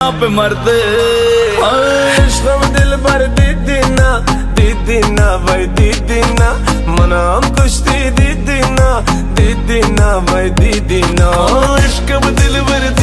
पे मरते इश्क में दिल भर दीदी ना भाई दीदी ना मना हम कुश्ती दीदी ना भाई दीदी ना इश्क में दिल भर